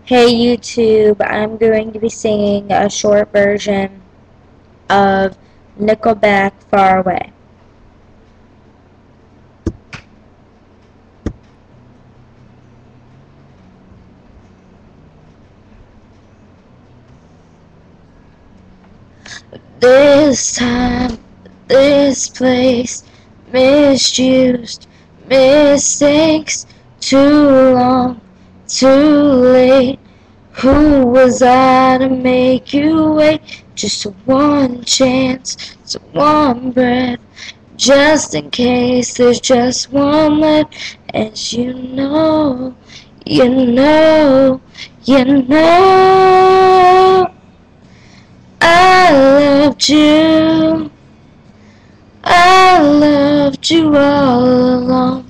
Hey YouTube, I'm going to be singing a short version of Nickelback Far Away. This time, this place, misused, mistakes, too long, too late. Who was I to make you wait? Just one chance, just one breath, just in case there's just one left. As you know, you know, you know, I loved you all along.